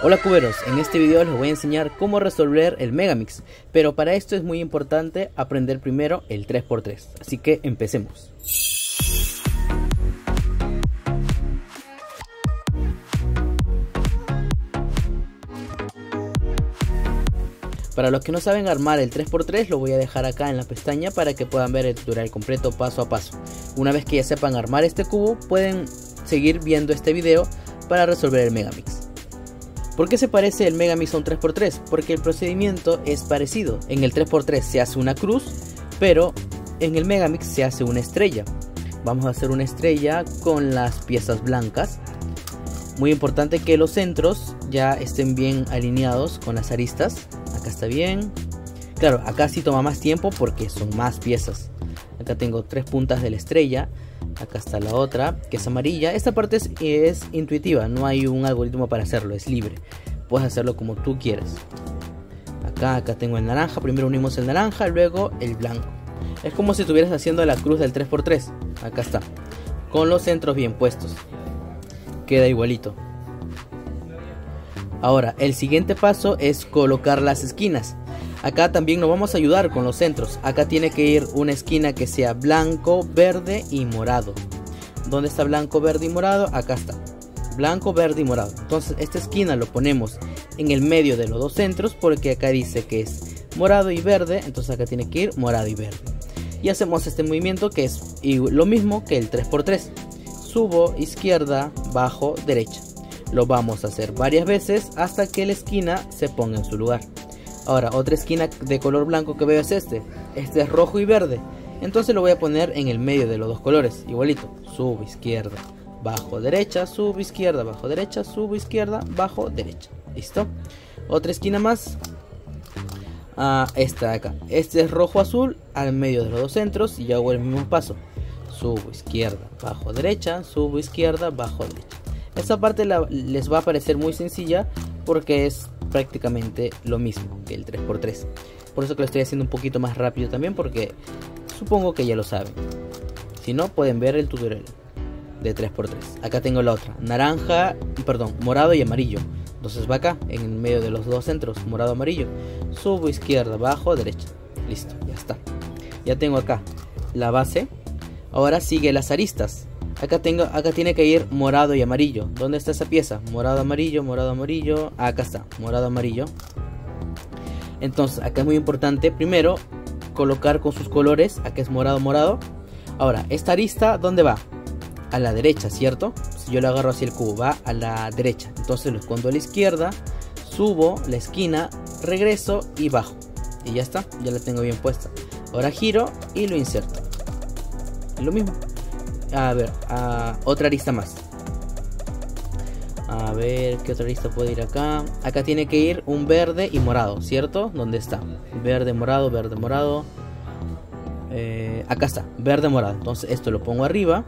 Hola cuberos, en este video les voy a enseñar cómo resolver el Megamix, pero para esto es muy importante aprender primero el 3x3, así que empecemos. Para los que no saben armar el 3x3 lo voy a dejar acá en la pestaña para que puedan ver el tutorial completo paso a paso. Una vez que ya sepan armar este cubo pueden seguir viendo este video para resolver el Megamix. ¿Por qué se parece el Megamix a un 3x3? Porque el procedimiento es parecido. En el 3x3 se hace una cruz, pero en el Megamix se hace una estrella. Vamos a hacer una estrella con las piezas blancas. Muy importante que los centros ya estén bien alineados con las aristas. Acá está bien. Claro, acá sí toma más tiempo porque son más piezas. Acá tengo 3 puntas de la estrella. Acá está la otra, que es amarilla. Esta parte es intuitiva, no hay un algoritmo para hacerlo, es libre. Puedes hacerlo como tú quieras. Acá tengo el naranja. Primero unimos el naranja, luego el blanco. Es como si estuvieras haciendo la cruz del 3x3. Acá está, con los centros bien puestos. Queda igualito. Ahora, el siguiente paso es colocar las esquinas. Acá también nos vamos a ayudar con los centros. Acá tiene que ir una esquina que sea blanco, verde y morado. ¿Dónde está blanco, verde y morado? Acá está. Blanco, verde y morado. Entonces esta esquina lo ponemos en el medio de los dos centros porque acá dice que es morado y verde. Entonces acá tiene que ir morado y verde. Y hacemos este movimiento que es lo mismo que el 3x3. Subo, izquierda, bajo, derecha. Lo vamos a hacer varias veces hasta que la esquina se ponga en su lugar. Ahora, otra esquina de color blanco que veo es este es rojo y verde. Entonces lo voy a poner en el medio de los dos colores, igualito. Subo, izquierda, bajo, derecha, subo, izquierda, bajo, derecha, subo, izquierda, bajo, derecha. ¿Listo? Otra esquina más. Esta de acá. Este es rojo, azul, al medio de los dos centros y hago el mismo paso. Subo, izquierda, bajo, derecha, subo, izquierda, bajo, derecha. Esta parte les va a parecer muy sencilla porque es prácticamente lo mismo que el 3x3. Por eso que lo estoy haciendo un poquito más rápido también, porque supongo que ya lo saben. Si no, pueden ver el tutorial de 3x3. Acá tengo la otra, morado y amarillo. Entonces va acá, en el medio de los dos centros, morado, amarillo. Subo, izquierda, bajo, derecha. Listo, ya está. Ya tengo acá la base. Ahora sigue las aristas. Acá tiene que ir morado y amarillo. ¿Dónde está esa pieza? Morado, amarillo, morado, amarillo. Acá está, morado, amarillo. Entonces, acá es muy importante primero colocar con sus colores. Acá es morado, morado. Ahora, esta arista, ¿dónde va? A la derecha, ¿cierto? Si yo lo agarro hacia el cubo, va a la derecha. Entonces lo escondo a la izquierda, subo la esquina, regreso y bajo. Y ya está, ya la tengo bien puesta. Ahora giro y lo inserto. Lo mismo. A ver, otra arista más. A ver, ¿qué otra arista puede ir acá? Acá tiene que ir un verde y morado, ¿cierto? ¿Dónde está? Verde, morado, verde, morado. Acá está, verde, morado. Entonces esto lo pongo arriba.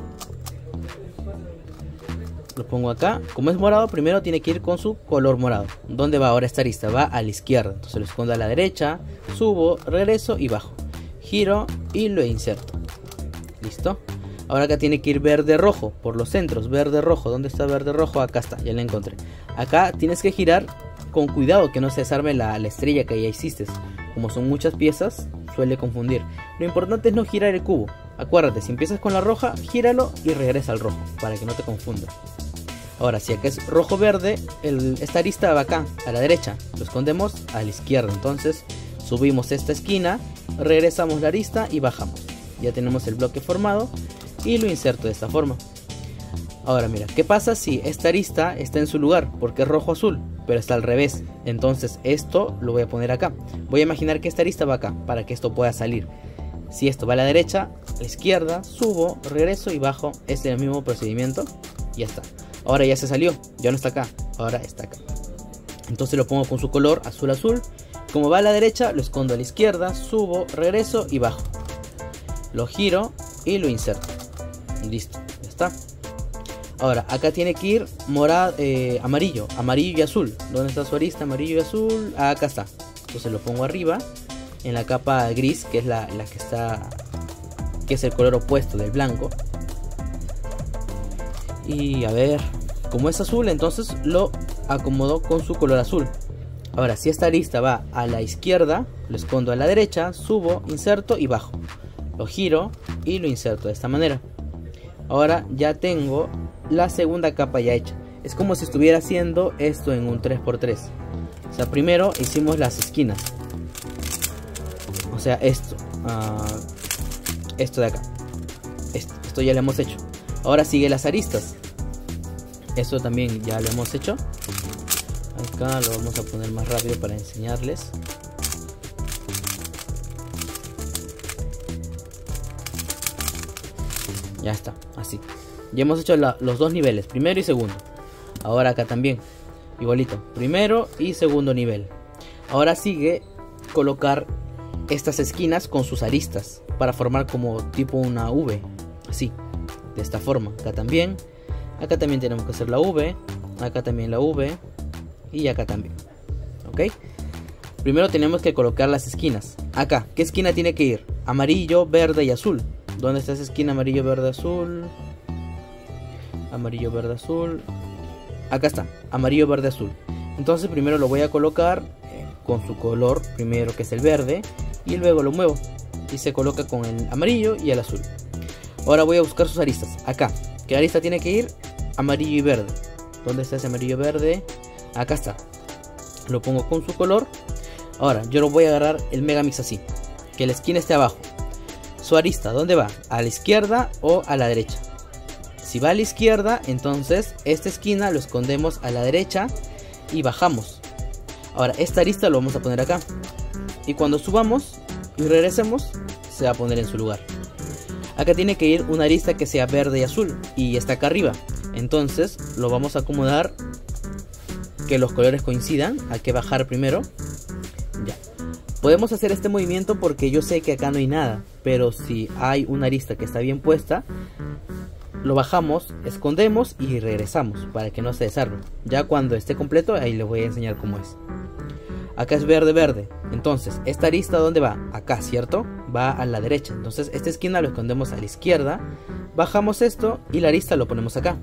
Lo pongo acá. Como es morado, primero tiene que ir con su color morado. ¿Dónde va ahora esta arista? Va a la izquierda. Entonces lo escondo a la derecha, subo, regreso y bajo. Giro y lo inserto. ¿Listo? Ahora acá tiene que ir verde rojo por los centros. Verde rojo, ¿dónde está verde rojo? Acá está, ya la encontré. Acá tienes que girar con cuidado que no se desarme la estrella que ya hiciste. Como son muchas piezas, suele confundir. Lo importante es no girar el cubo. Acuérdate, si empiezas con la roja, gíralo y regresa al rojo para que no te confunda. Ahora, si acá es rojo verde, esta arista va acá, a la derecha. Lo escondemos a la izquierda. Entonces subimos esta esquina, regresamos la arista y bajamos. Ya tenemos el bloque formado. Y lo inserto de esta forma. Ahora mira, ¿qué pasa si esta arista está en su lugar? Porque es rojo azul, pero está al revés. Entonces esto lo voy a poner acá. Voy a imaginar que esta arista va acá, para que esto pueda salir. Si esto va a la derecha, a la izquierda, subo, regreso y bajo. Este es el mismo procedimiento. Ya está. Ahora ya se salió, ya no está acá, ahora está acá. Entonces lo pongo con su color azul azul. Como va a la derecha, lo escondo a la izquierda, subo, regreso y bajo. Lo giro y lo inserto. Listo, ya está. Ahora, acá tiene que ir morado, amarillo y azul. ¿Dónde está su arista? Amarillo y azul. Acá está. Entonces lo pongo arriba, en la capa gris, que es la que está, que es el color opuesto del blanco. Y a ver, como es azul, entonces lo acomodo con su color azul. Ahora, si esta arista va a la izquierda, lo escondo a la derecha, subo, inserto y bajo. Lo giro y lo inserto de esta manera. Ahora ya tengo la segunda capa ya hecha. Es como si estuviera haciendo esto en un 3×3. O sea, primero hicimos las esquinas. O sea, esto de acá. Esto ya lo hemos hecho. Ahora sigue las aristas. Esto también ya lo hemos hecho. Acá lo vamos a poner más rápido para enseñarles. Ya está, así. Ya hemos hecho los dos niveles, primero y segundo. Ahora acá también, igualito, primero y segundo nivel. Ahora sigue colocar estas esquinas con sus aristas para formar como tipo una V, así, de esta forma. Acá también tenemos que hacer la V, acá también la V y acá también. Ok, primero tenemos que colocar las esquinas. Acá, ¿qué esquina tiene que ir? Amarillo, verde y azul. ¿Dónde está esa esquina? Amarillo, verde, azul. Amarillo, verde, azul. Acá está, amarillo, verde, azul. Entonces primero lo voy a colocar con su color primero, que es el verde, y luego lo muevo y se coloca con el amarillo y el azul. Ahora voy a buscar sus aristas. Acá, ¿qué arista tiene que ir? Amarillo y verde. ¿Dónde está ese amarillo verde? Acá está. Lo pongo con su color. Ahora yo lo voy a agarrar el Megamix así, que la esquina esté abajo. Su arista, ¿dónde va? ¿A la izquierda o a la derecha? Si va a la izquierda, entonces esta esquina lo escondemos a la derecha y bajamos. Ahora esta arista lo vamos a poner acá. Y cuando subamos y regresemos, se va a poner en su lugar. Acá tiene que ir una arista que sea verde y azul, y está acá arriba. Entonces lo vamos a acomodar que los colores coincidan. Hay que bajar primero. Ya. Podemos hacer este movimiento porque yo sé que acá no hay nada, pero si hay una arista que está bien puesta, lo bajamos, escondemos y regresamos para que no se desarme. Ya cuando esté completo, ahí les voy a enseñar cómo es. Acá es verde, verde. Entonces, esta arista, ¿dónde va? Acá, ¿cierto? Va a la derecha. Entonces, esta esquina lo escondemos a la izquierda. Bajamos esto y la arista lo ponemos acá.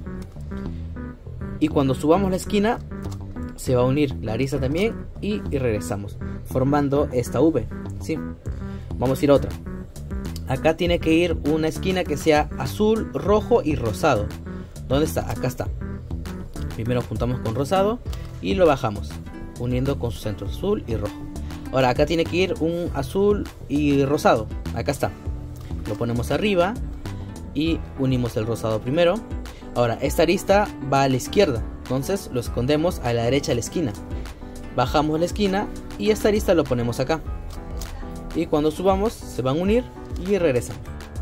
Y cuando subamos la esquina, se va a unir la arista también y regresamos, formando esta V. ¿Sí? Vamos a ir a otra. Acá tiene que ir una esquina que sea azul, rojo y rosado. ¿Dónde está? Acá está. Primero juntamos con rosado y lo bajamos, uniendo con su centro azul y rojo. Ahora acá tiene que ir un azul y rosado. Acá está. Lo ponemos arriba y unimos el rosado primero. Ahora esta arista va a la izquierda, entonces lo escondemos a la derecha de la esquina. Bajamos la esquina y esta arista lo ponemos acá. Y cuando subamos se van a unir y regresan.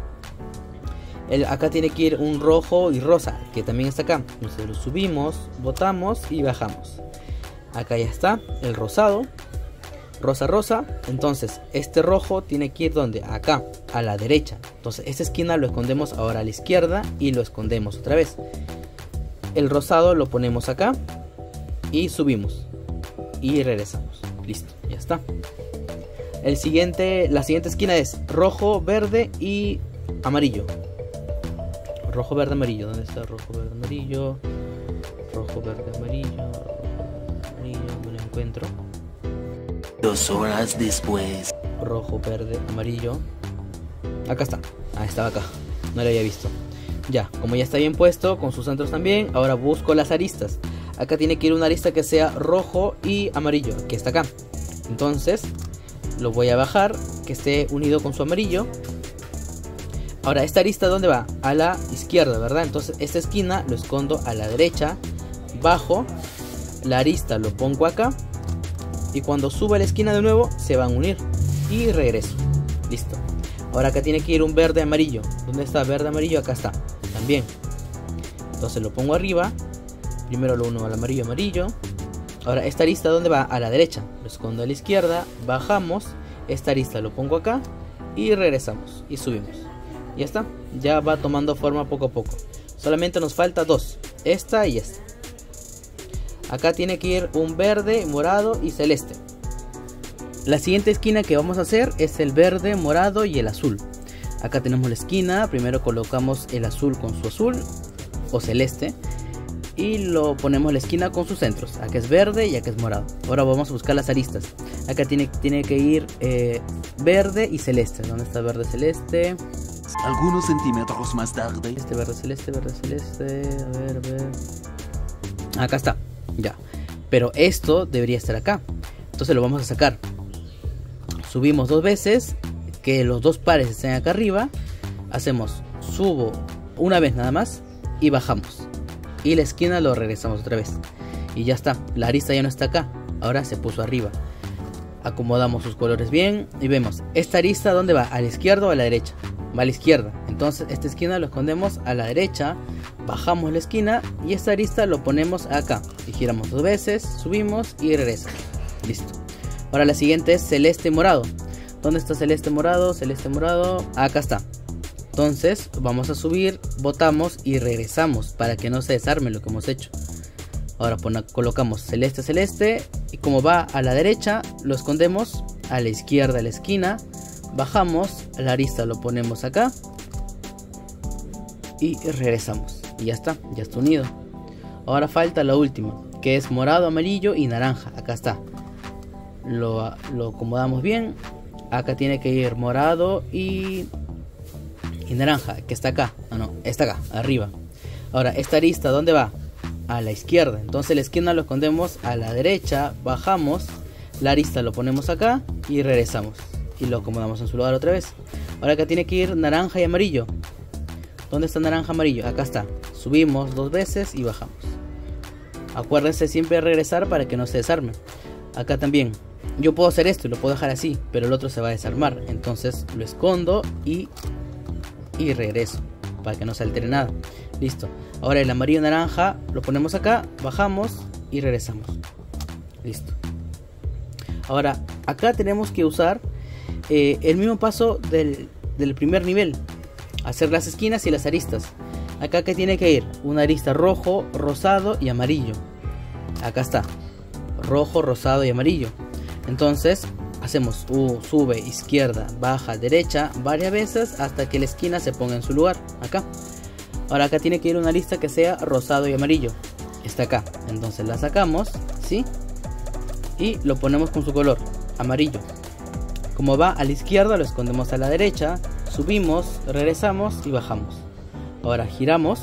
Acá tiene que ir un rojo y rosa, que también está acá. Entonces lo subimos, botamos y bajamos. Acá ya está el rosado, rosa, rosa. Entonces este rojo tiene que ir donde, acá, a la derecha. Entonces esta esquina lo escondemos ahora a la izquierda y lo escondemos otra vez. El rosado lo ponemos acá y subimos y regresamos. Listo, ya está. La siguiente esquina es rojo, verde y amarillo. Rojo, verde, amarillo. ¿Dónde está rojo, verde, amarillo? Rojo, verde, amarillo. No lo encuentro. 2 horas después. Rojo, verde, amarillo. Acá está. Ah, estaba acá. No lo había visto. Ya, como ya está bien puesto, con sus centros también. Ahora busco las aristas. Acá tiene que ir una arista que sea rojo y amarillo, que está acá. Entonces lo voy a bajar, que esté unido con su amarillo. Ahora esta arista, ¿dónde va? A la izquierda, ¿verdad? Entonces esta esquina lo escondo a la derecha. Bajo la arista, lo pongo acá. Y cuando suba la esquina de nuevo, se van a unir. Y regreso. Listo. Ahora acá tiene que ir un verde amarillo. ¿Dónde está verde amarillo? Acá está. También. Entonces lo pongo arriba. Primero lo uno al amarillo, amarillo. Ahora esta arista, ¿dónde va? A la derecha. Lo escondo a la izquierda. Bajamos. Esta arista lo pongo acá. Y regresamos. Y subimos. Ya está. Ya va tomando forma poco a poco. Solamente nos falta dos. Esta y esta. Acá tiene que ir un verde, morado y celeste. La siguiente esquina que vamos a hacer es el verde, morado y el azul. Acá tenemos la esquina. Primero colocamos el azul con su azul o celeste. y lo ponemos en la esquina con sus centros. Acá es verde y acá es morado. Ahora vamos a buscar las aristas. Acá tiene que ir verde y celeste. ¿Dónde está verde celeste? Algunos centímetros más tarde. Este verde celeste, verde celeste. A ver. Acá está. Ya. Pero esto debería estar acá. Entonces lo vamos a sacar. Subimos 2 veces. Que los 2 pares estén acá arriba. Hacemos subo una vez nada más. Y bajamos. Y la esquina lo regresamos otra vez. Y ya está. La arista ya no está acá. Ahora se puso arriba. Acomodamos sus colores bien. Y vemos. Esta arista ¿dónde va? ¿A la izquierda o a la derecha? Va a la izquierda. Entonces esta esquina lo escondemos a la derecha. Bajamos la esquina. Y esta arista lo ponemos acá. Y giramos 2 veces. Subimos y regresamos. Listo. Ahora la siguiente es celeste morado. ¿Dónde está celeste morado? Celeste morado. Acá está. Entonces vamos a subir, botamos y regresamos para que no se desarme lo que hemos hecho. Ahora colocamos celeste celeste y como va a la derecha lo escondemos a la izquierda a la esquina. Bajamos, la arista lo ponemos acá y regresamos. Y ya está unido. Ahora falta la última, que es morado, amarillo y naranja. Acá está. Lo acomodamos bien. Acá tiene que ir morado y naranja, que está acá. No, está acá, arriba. Ahora, esta arista, ¿dónde va? A la izquierda. Entonces la esquina lo escondemos a la derecha. Bajamos. La arista lo ponemos acá y regresamos. Y lo acomodamos en su lugar otra vez. Ahora acá tiene que ir naranja y amarillo. ¿Dónde está naranja amarillo? Acá está. Subimos 2 veces y bajamos. Acuérdense siempre de regresar para que no se desarme. Acá también. Yo puedo hacer esto y lo puedo dejar así, pero el otro se va a desarmar. Entonces lo escondo y regreso para que no se altere nada. Listo. Ahora el amarillo naranja lo ponemos acá, bajamos y regresamos. Listo. Ahora acá tenemos que usar el mismo paso del primer nivel. Hacer las esquinas y las aristas. Acá que tiene que ir una arista rojo, rosado y amarillo. Acá está. Rojo, rosado y amarillo. Entonces hacemos sube, izquierda, baja, derecha varias veces hasta que la esquina se ponga en su lugar. Acá. Ahora acá tiene que ir una arista que sea rosado y amarillo. Está acá. Entonces la sacamos, ¿sí? Y lo ponemos con su color, amarillo. Como va a la izquierda lo escondemos a la derecha. Subimos, regresamos y bajamos. Ahora giramos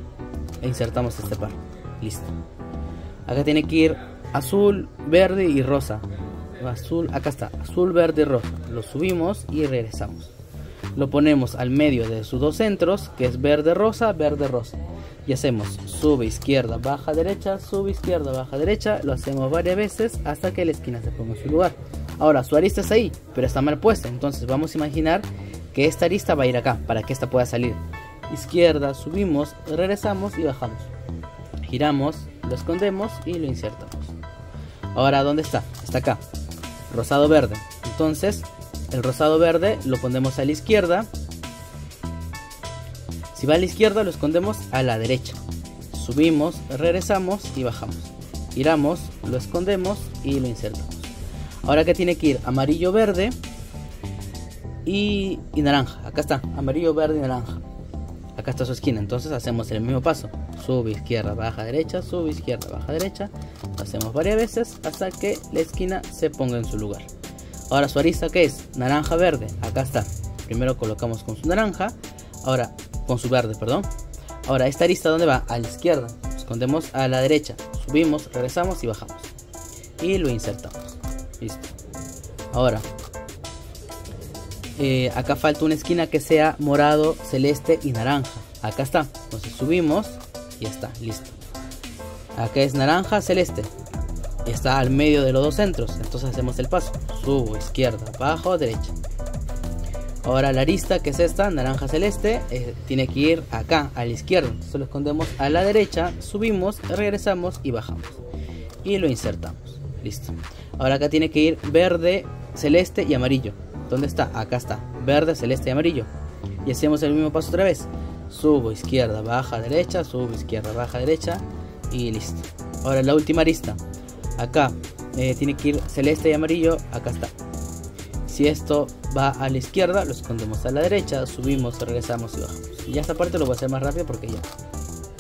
e insertamos este par. Listo. Acá tiene que ir azul, verde y rosa. Azul, acá está, azul, verde y rosa. Lo subimos y regresamos. Lo ponemos al medio de sus 2 centros, que es verde, rosa, y hacemos sube, izquierda, baja, derecha, sube, izquierda, baja, derecha. Lo hacemos varias veces hasta que la esquina se ponga en su lugar. Ahora su arista está ahí, pero está mal puesta. Entonces vamos a imaginar que esta arista va a ir acá para que esta pueda salir. Izquierda, subimos, regresamos y bajamos. Giramos, lo escondemos y lo insertamos. Ahora ¿dónde está? Está acá. Rosado verde. Entonces el rosado verde lo ponemos a la izquierda. Si va a la izquierda lo escondemos a la derecha. Subimos, regresamos y bajamos. Giramos, lo escondemos y lo insertamos. Ahora que tiene que ir amarillo, verde y naranja. Acá está, amarillo, verde y naranja. Acá está su esquina. Entonces hacemos el mismo paso. Sube, izquierda, baja, derecha. Sube, izquierda, baja, derecha. Lo hacemos varias veces hasta que la esquina se ponga en su lugar. Ahora su arista, ¿qué es? Naranja, verde. Acá está. Primero colocamos con su naranja. Ahora con su verde, perdón. Ahora esta arista, ¿dónde va? A la izquierda. Escondemos a la derecha. Subimos, regresamos y bajamos. Y lo insertamos. Listo. Ahora acá falta una esquina que sea morado, celeste y naranja. Acá está. Entonces subimos y ya está. Listo. Acá es naranja, celeste. Está al medio de los 2 centros. Entonces hacemos el paso. Subo, izquierda, bajo, derecha. Ahora la arista, que es esta, naranja, celeste, tiene que ir acá, a la izquierda. Entonces lo escondemos a la derecha. Subimos, regresamos y bajamos. Y lo insertamos. Listo. Ahora acá tiene que ir verde, celeste y amarillo. ¿Dónde está? Acá está. Verde, celeste y amarillo. Y hacemos el mismo paso otra vez. Subo, izquierda, baja, derecha. Subo, izquierda, baja, derecha. Y listo. Ahora la última arista. Acá tiene que ir celeste y amarillo. Acá está. Si esto va a la izquierda, lo escondemos a la derecha. Subimos, regresamos y bajamos. Y ya esta parte lo voy a hacer más rápido porque ya.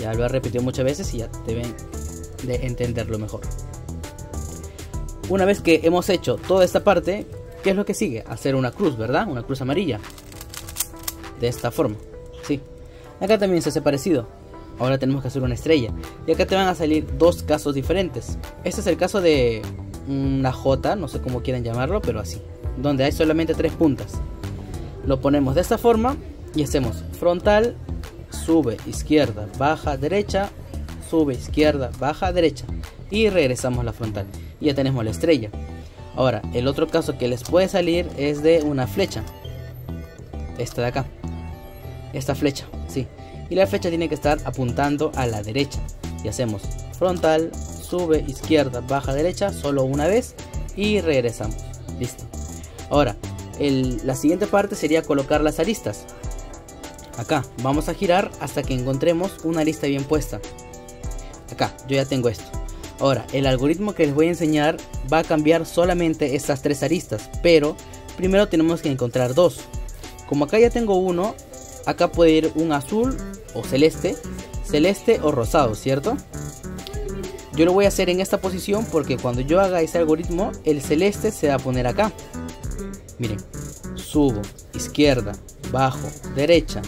Ya lo he repetido muchas veces y ya deben de entenderlo mejor. Una vez que hemos hecho toda esta parte, ¿qué es lo que sigue? Hacer una cruz, ¿verdad? Una cruz amarilla. De esta forma, sí. Acá también se hace parecido. Ahora tenemos que hacer una estrella. Y acá te van a salir dos casos diferentes. Este es el caso de una J, no sé cómo quieran llamarlo, pero así. Donde hay solamente 3 puntas. Lo ponemos de esta forma y hacemos frontal, sube, izquierda, baja, derecha, sube, izquierda, baja, derecha. Y regresamos a la frontal. Y ya tenemos la estrella. Ahora, el otro caso que les puede salir es de una flecha. Esta de acá. Esta flecha, sí. Y la flecha tiene que estar apuntando a la derecha. Y hacemos frontal, sube, izquierda, baja, derecha, solo una vez. Y regresamos. Listo. Ahora, la siguiente parte sería colocar las aristas. Acá, vamos a girar hasta que encontremos una arista bien puesta. Acá, yo ya tengo esto. Ahora, el algoritmo que les voy a enseñar va a cambiar solamente estas 3 aristas. Pero primero tenemos que encontrar 2. Como acá ya tengo uno, acá puede ir un azul o celeste o rosado, ¿cierto? Yo lo voy a hacer en esta posición porque cuando yo haga ese algoritmo, el celeste se va a poner acá. Miren, subo, izquierda, bajo, derecha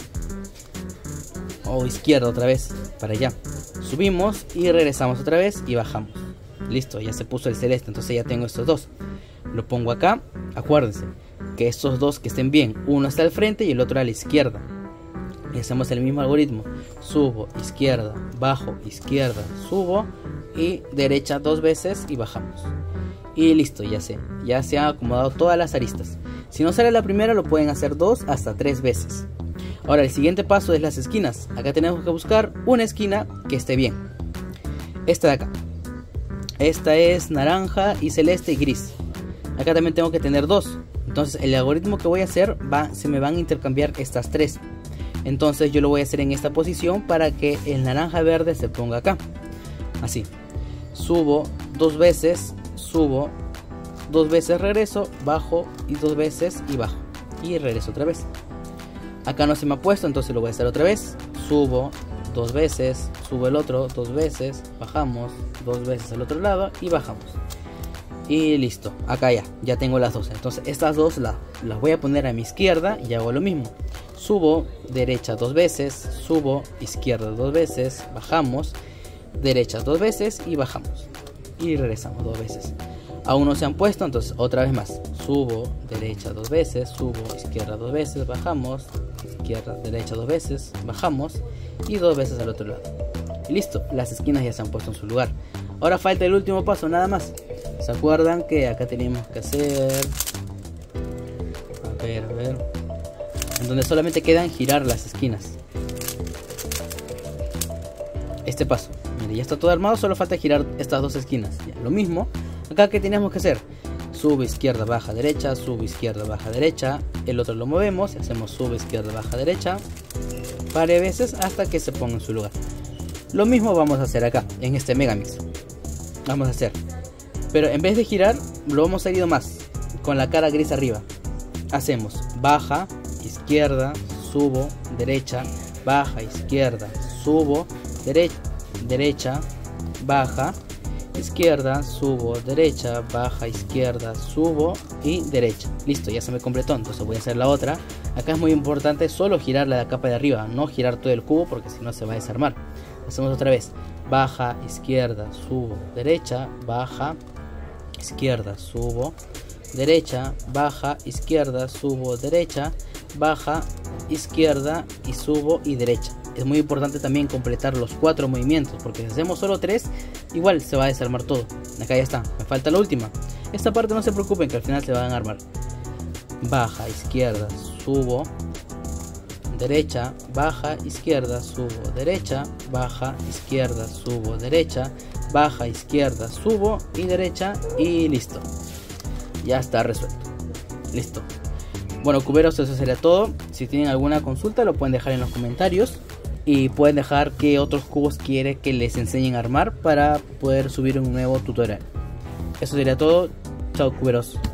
o izquierda otra vez, para allá. Subimos y regresamos otra vez y bajamos. Listo, ya se puso el celeste, entonces ya tengo estos dos. Lo pongo acá, acuérdense que estos dos que estén bien, uno está al frente y el otro a la izquierda. Y hacemos el mismo algoritmo. Subo, izquierda, bajo, izquierda, subo y derecha 2 veces y bajamos. Y listo, ya se han acomodado todas las aristas. Si no sale la primera lo pueden hacer 2 hasta 3 veces. Ahora el siguiente paso es las esquinas. Acá tenemos que buscar una esquina que esté bien. Esta de acá. Esta es naranja y celeste y gris. Acá también tengo que tener 2. Entonces el algoritmo que voy a hacer se me van a intercambiar estas 3. Entonces yo lo voy a hacer en esta posición para que el naranja verde se ponga acá. Así. Subo 2 veces, subo 2 veces, regreso, bajo y 2 veces y bajo. Y regreso otra vez. Acá no se me ha puesto, entonces lo voy a hacer otra vez. Subo 2 veces, subo el otro 2 veces, bajamos 2 veces al otro lado y bajamos. Y listo, acá ya tengo las 2. Entonces estas dos las voy a poner a mi izquierda y hago lo mismo. Subo, derecha 2 veces, subo, izquierda 2 veces, bajamos, derecha 2 veces y bajamos. Y regresamos 2 veces. Aún no se han puesto, entonces otra vez más. Subo, derecha 2 veces, subo, izquierda 2 veces, bajamos, izquierda, derecha 2 veces, bajamos y 2 veces al otro lado. Y listo, las esquinas ya se han puesto en su lugar. Ahora falta el último paso, nada más. ¿Se acuerdan que acá teníamos que hacer? A ver. En donde solamente quedan girar las esquinas. Este paso. Mire, ya está todo armado, solo falta girar estas 2 esquinas. Ya, lo mismo. Acá que tenemos que hacer. Sube, izquierda, baja, derecha. Sube, izquierda, baja, derecha. El otro lo movemos. Hacemos sube, izquierda, baja, derecha. Varias veces hasta que se ponga en su lugar. Lo mismo vamos a hacer acá, en este Megamix. Vamos a hacer. Pero en vez de girar, lo hemos seguido más. Con la cara gris arriba. Hacemos baja, izquierda, subo, derecha, baja, izquierda, subo, derecha, baja, izquierda, subo, derecha, baja, izquierda, subo y derecha. Listo, ya se me completó. Entonces voy a hacer la otra. Acá es muy importante solo girar la capa de arriba, no girar todo el cubo porque si no se va a desarmar. Hacemos otra vez. Baja, izquierda, subo, derecha, baja, izquierda, subo, derecha, baja, izquierda, subo, derecha, baja, izquierda y subo y derecha. Es muy importante también completar los 4 movimientos, porque si hacemos solo 3, igual se va a desarmar todo. Acá ya está, me falta la última. Esta parte no se preocupen que al final se van a armar. Baja, izquierda, subo, derecha, baja, izquierda, subo, derecha, baja, izquierda, subo, derecha, baja, izquierda, subo y derecha y listo. Ya está resuelto. Listo. Bueno, cuberos, eso sería todo. Si tienen alguna consulta lo pueden dejar en los comentarios. Y pueden dejar qué otros cubos quiere que les enseñen a armar para poder subir un nuevo tutorial. Eso sería todo. Chao, cuberos.